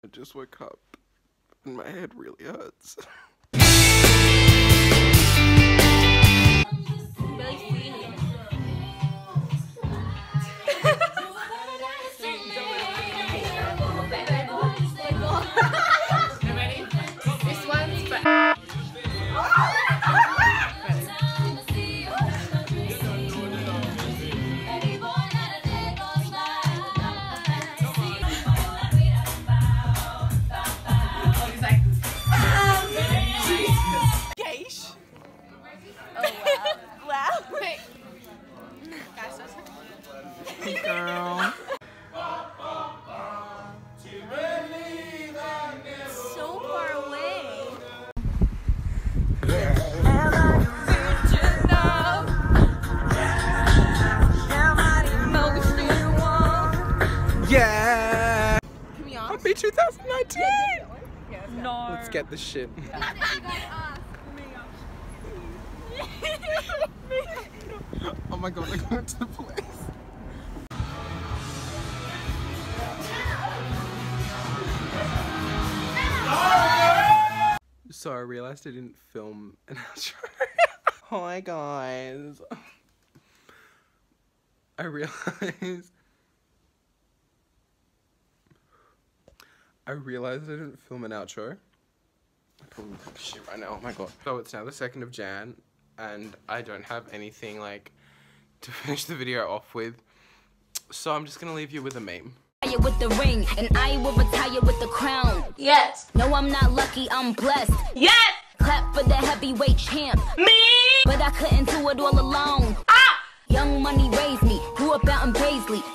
I just woke up and my head really hurts. This one's for Girl. so far away. Yeah! Can we ask? Happy 2019! No. Let's get this shit. Oh my god, I got to the place. So I realized I didn't film an outro. Hi guys. I realized I didn't film an outro. I probably look like shit right now, oh my god. So it's now the 2nd of Jan and I don't have anything like to finish the video off with. So I'm just gonna leave you with a meme. With the ring, and I will retire with the crown. Yes. No, I'm not lucky, I'm blessed. Yes. Clap for the heavyweight champ. Me. But I couldn't do it all alone. Ah. Young Money raised me, grew up out in Paisley.